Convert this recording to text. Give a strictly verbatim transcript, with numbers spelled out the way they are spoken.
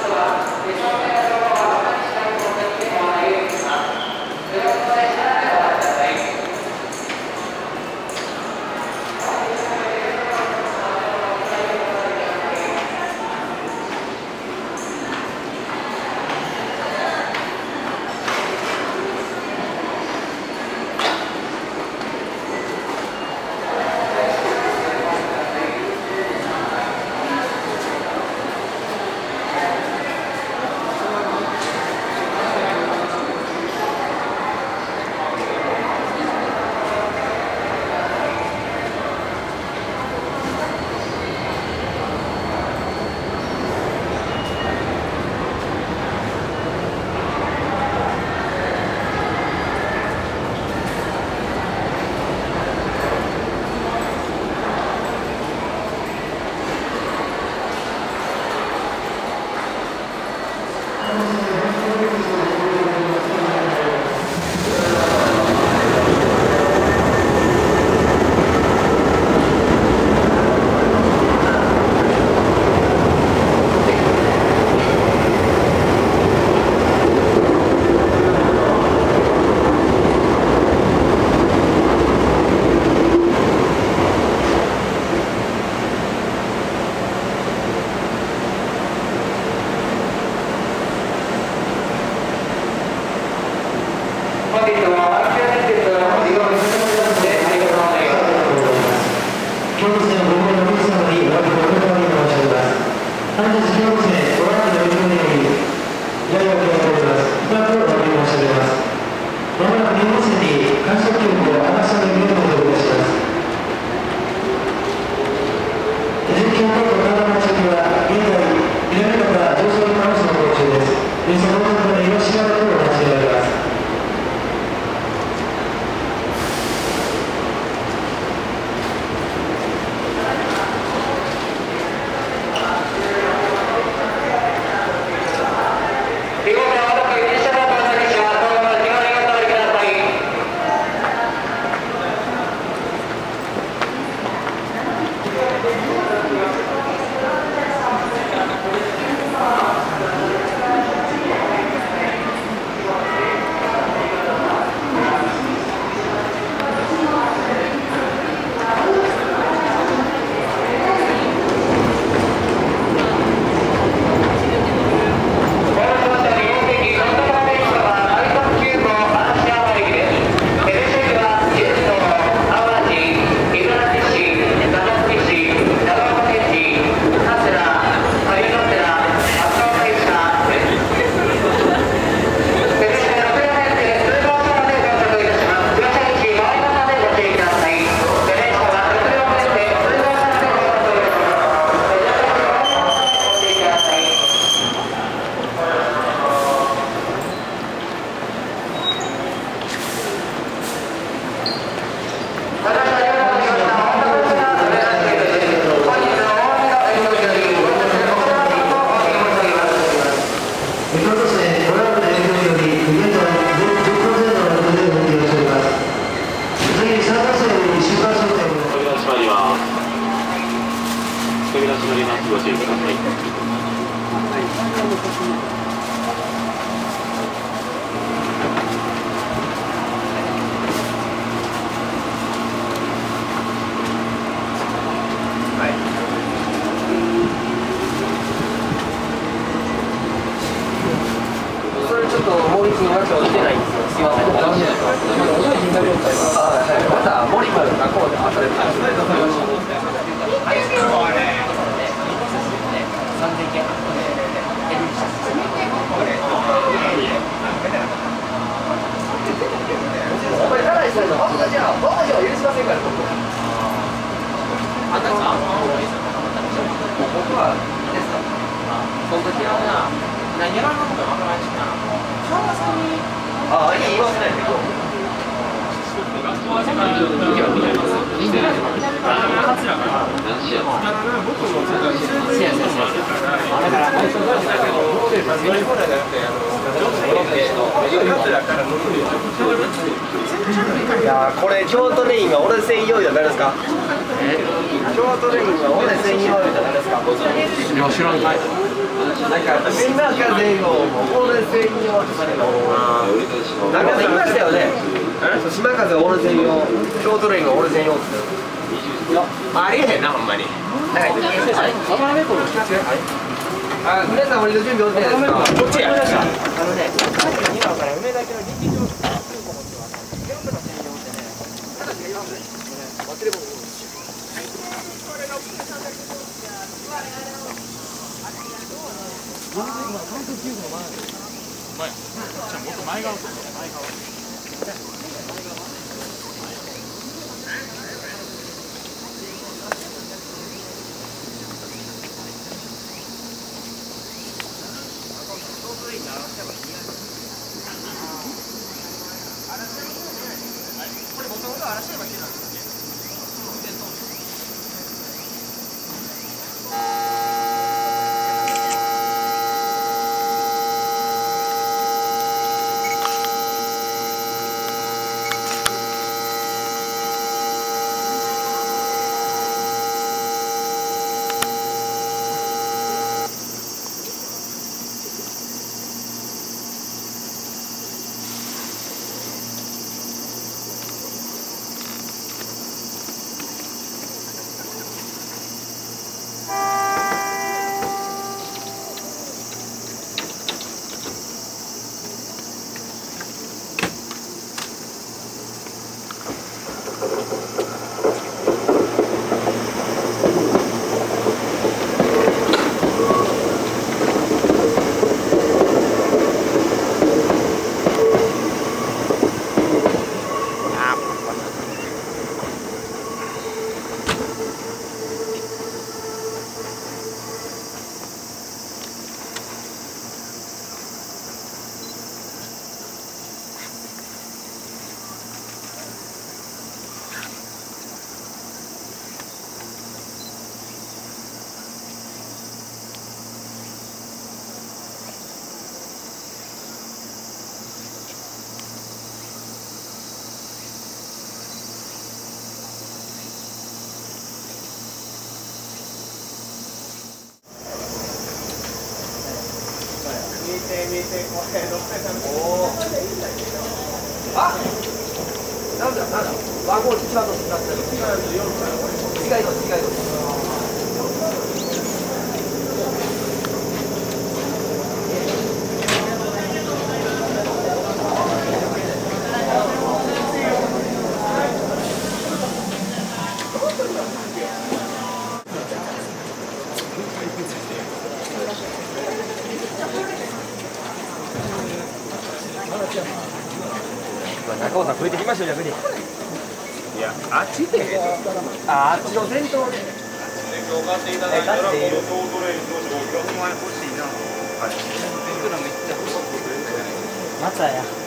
いやーこれ京都レインは俺専用じゃないですか。京都レインは俺専用じゃないですか。 いや知らん。 なんか島風を俺専用とかでもなんか言いましたよね。島風俺専用、京都レインが俺専用って。ありえへんなほんまに。なんか言ってましたね。あ、皆さん俺の準備 OK ですか。こっちや。あのね、にばんから梅田家の劇場空港も全部の専用ってね、形が言わんない。忘れ物。今関東球の前。前。じゃあもっと前側と前側。これもともと嵐山県なんですね。あ、なんだなんだ、番号一番と違ったけど、違います違います違います。中尾さん増えてきましたよ逆に。いや、あっちで。あ、あっちの先頭で。先頭買っていただいたらこのトートレインどうしよう。ろくまん円欲しいな。はい。いくらめっちゃ細くくれるんじゃない。またや。